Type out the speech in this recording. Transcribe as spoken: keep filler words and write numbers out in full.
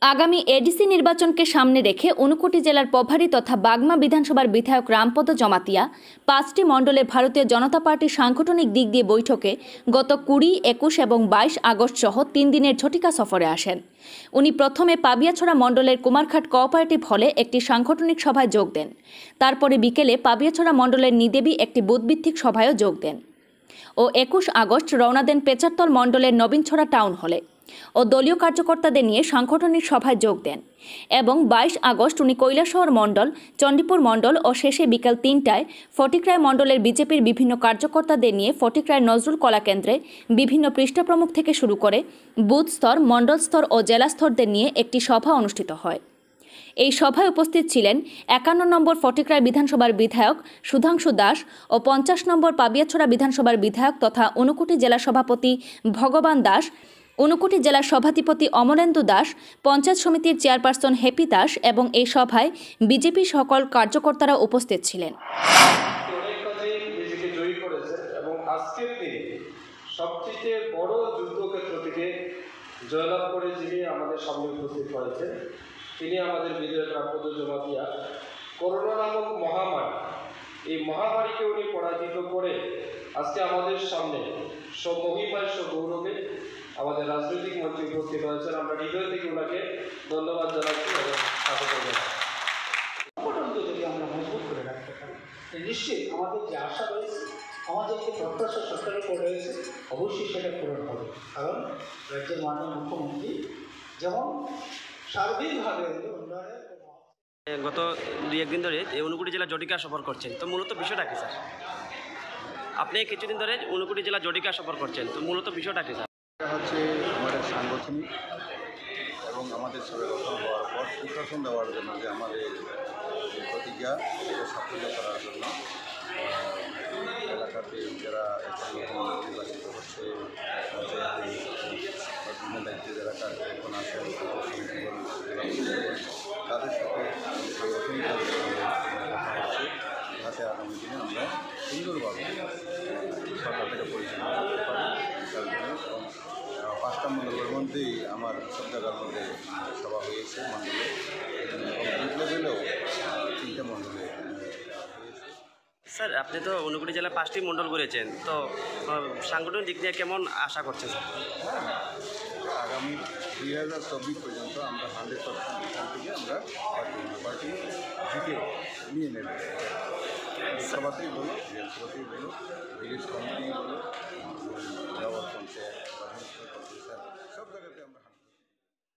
আগামী এডিসি নির্বাচনকে সামনে রেখে ঊনকোটি জেলার পভারি তথা বাগমা বিধানসভার বিধায়ক রামপদ জমাতিয়া পাঁচটি মণ্ডলে ভারতীয় জনতা পার্টির সাংগঠনিক দিক দিয়ে বৈঠকে গত কুড়ি একুশ এবং বাইশ আগস্ট সহ তিন দিনের ঝটিকা সফরে আসেন। উনি প্রথমে পাবিয়াছড়া মণ্ডলের কুমারঘাট কোঅপারেটিভ হলে একটি সাংগঠনিক সভায় যোগ দেন। তারপরে বিকেলে পাবিয়াছড়া মণ্ডলের নিদেবী একটি বুথভিত্তিক সভায়ও যোগ দেন ও একুশ আগস্ট রওনা দেন পেচারতল মণ্ডলের নবীনছড়া টাউন হলে ও দলীয় কার্যকর্তাদের নিয়ে সাংগঠনিক সভায় যোগ দেন এবং বাইশ আগস্ট উনি কৈলাসহর মণ্ডল, চণ্ডীপুর মণ্ডল ও শেষে বিকাল তিনটায় ফটিকরায় মণ্ডলের বিজেপির বিভিন্ন কার্যকর্তাদের নিয়ে ফটিকরায় নজরুল কলা কেন্দ্রে বিভিন্ন পৃষ্ঠাপ্রমুখ থেকে শুরু করে বুথ স্তর, মণ্ডল স্তর ও জেলা স্তরদের নিয়ে একটি সভা অনুষ্ঠিত হয়। এই সভায় উপস্থিত ছিলেন একান্ন নম্বর ফটিকরায় বিধানসভার বিধায়ক সুধাংশু দাস ও পঞ্চাশ নম্বর পাবিয়াছড়া বিধানসভার বিধায়ক তথা ঊনকোটি জেলা সভাপতি ভগবান দাস, ঊনকোটি জেলার সভাধিপতি অমলেন্দু দাস, পঞ্চায়েত সমিতির চেয়ারপারসন হেপি দাস এবং এই সভায় বিজেপি সকল কার্যকর্তারা উপস্থিত ছিলেন। সবচেয়ে বড় যুদ্ধক্ষেত্র থেকে জয়লাভ করে যিনি আমাদের সামনে উপস্থিত হয়েছেন তিনি আমাদের বিধায়ক রামপদ জমাতিয়া। করোনা নামক মহামারী, এই মহামারীকে উনি পরাজিত করে আজকে আমাদের সামনে স্বমহিমায় স্বগৌরবে আমাদের রাজনৈতিক মঞ্চে উপস্থিত হয়েছেন। আমরা হৃদয় থেকে ওনাকে ধন্যবাদ জানাচ্ছি এবং স্বাগত জানাচ্ছি। যদি আমরা মজবুত করে রাখতে পারি নিশ্চয়ই আমাদের যে আশা রয়েছে, আমাদের যে প্রত্যাশা সরকারের উপর রয়েছে অবশ্যই সেটা পূরণ হবে। কারণ রাজ্যের মাননীয় মুখ্যমন্ত্রী যেমন সার্বিকভাবে উন্নয়নের গত দুই একদিন ধরে ঊনকোটি জেলা জটিকা সফর করছেন, তো মূলত বিষয়টা কি স্যার? আপনি কিছুদিন ধরে ঊনকোটি জেলা জটিকা সফর করছেন, তো মূলত বিষয়টা কি স্যার? এটা হচ্ছে আমাদের সাংগঠনিক এবং আমাদের সবাই গঠন হওয়ার পর সুশাসন দেওয়ার জন্য যে আমাদের প্রতিজ্ঞা এটা সাফল্য করার জন্য এলাকাতে যারা নির্বাচিত হচ্ছে বিভিন্ন দায়িত্বে যারা কার্যক্রম আসেন তাদের সাথে সাংগঠনিকভাবে কথা হচ্ছে যাতে আগামী দিনে আমরা সুন্দরভাবে সরকারটাকে পরিচালনা করতে পারি। তার জন্য এবং পাঁচটা মণ্ডলের মধ্যেই আমার সব জায়গার মধ্যে সভা হয়েছে মণ্ডলে এবং বুথ লেভেলেও তিনটা মণ্ডলে হয়েছে। স্যার আপনি তো ঊনকোটি জেলায় পাঁচটি মণ্ডল করেছেন, তো সাংগঠনিক দিক দিয়ে কেমন আশা করছেন স্যার? আগামী দুই হাজার চব্বিশ পর্যন্ত আমরা হান্ড্রেড পার্সেন্ট এখান থেকে আমরা পার্টি পার্টি জিতে নিয়ে নেব। সভাতেই বলো, জেল সভাতেই বলো, ভিলেজ কমিটি বলো, জেলা পঞ্চায়েত